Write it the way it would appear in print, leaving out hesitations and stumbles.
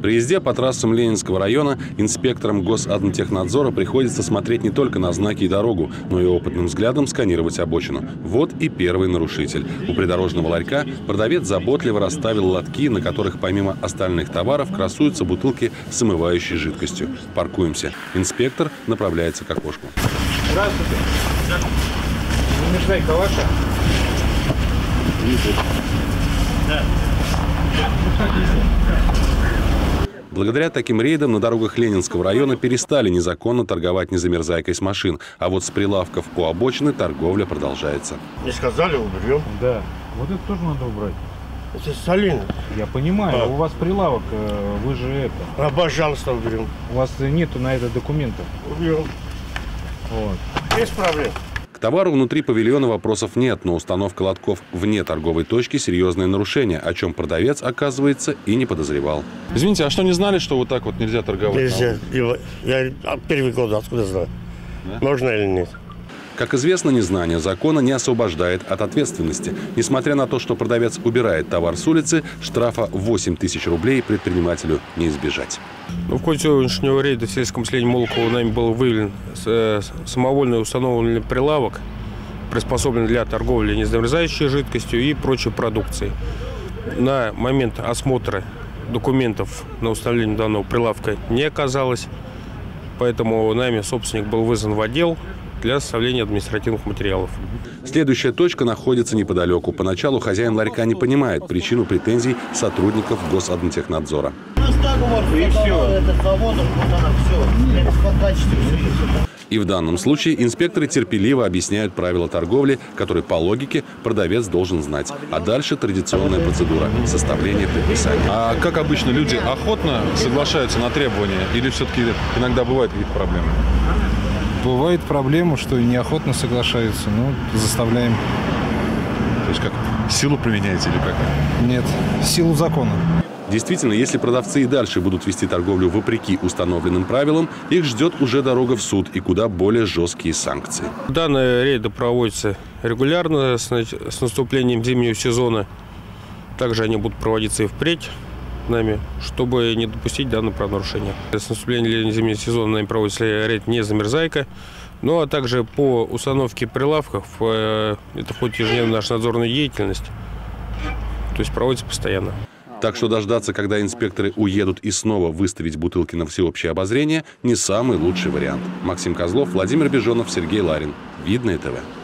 При езде по трассам Ленинского района инспекторам Госадмтехнадзора приходится смотреть не только на знаки и дорогу, но и опытным взглядом сканировать обочину. Вот и первый нарушитель. У придорожного ларька продавец заботливо расставил лотки, на которых помимо остальных товаров красуются бутылки с омывающей жидкостью. Паркуемся. Инспектор направляется к окошку. Здравствуйте. Замерзайка ваша? Да. Благодаря таким рейдам на дорогах Ленинского района перестали незаконно торговать незамерзайкой с машин. А вот с прилавков у обочины торговля продолжается. Не сказали, уберем. Да. Вот это тоже надо убрать. Это солено. Я понимаю, у вас прилавок, вы же это... А, пожалуйста, уберем. У вас нету на это документов. Уберем. Вот. Без проблем. К товару внутри павильона вопросов нет, но установка лотков вне торговой точки – серьезное нарушение, о чем продавец, оказывается, и не подозревал. Извините, а что, не знали, что вот так вот нельзя торговать? Нельзя. Я первый год откуда знаю, да? Можно или нет. Как известно, незнание закона не освобождает от ответственности. Несмотря на то, что продавец убирает товар с улицы, штрафа 8 тысяч рублей предпринимателю не избежать. В ходе сегодняшнего рейда в сельском селении Молоково нами был выявлен самовольно установленный прилавок, приспособленный для торговли незамерзающей жидкостью и прочей продукцией. На момент осмотра документов на установление данного прилавка не оказалось, поэтому нами собственник был вызван в отдел для составления административных материалов. Следующая точка находится неподалеку. Поначалу хозяин ларька не понимает причину претензий сотрудников Госадмтехнадзора. И в данном случае инспекторы терпеливо объясняют правила торговли, которые по логике продавец должен знать. А дальше традиционная процедура – составление предписаний. А как обычно люди охотно соглашаются на требования или все-таки иногда бывают какие-то проблемы? Бывает проблема, что неохотно соглашаются, но заставляем. То есть как, силу применяете или как? Нет, силу закона. Действительно, если продавцы и дальше будут вести торговлю вопреки установленным правилам, их ждет уже дорога в суд и куда более жесткие санкции. Данные рейды проводятся регулярно с наступлением зимнего сезона. Также они будут проводиться и впредь нами, чтобы не допустить данное правонарушение. С наступлением зимнего сезона нами проводится рейд «Незамерзайка». Ну а также по установке прилавков, это входит в ежедневную нашу надзорную деятельность, то есть проводится постоянно. Так что дождаться, когда инспекторы уедут и снова выставить бутылки на всеобщее обозрение, не самый лучший вариант. Максим Козлов, Владимир Бежонов, Сергей Ларин. Видное ТВ.